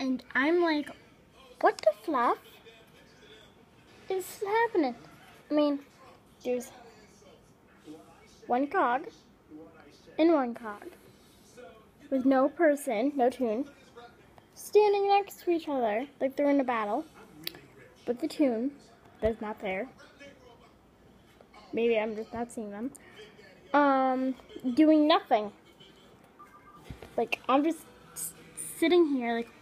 And I'm like, what the fluff is happening? I mean, there's one cog and one cog with no person, no toon, standing next to each other like they're in a battle. But the toon is not there. Maybe I'm just not seeing them. Doing nothing. Like, I'm just sitting here, like,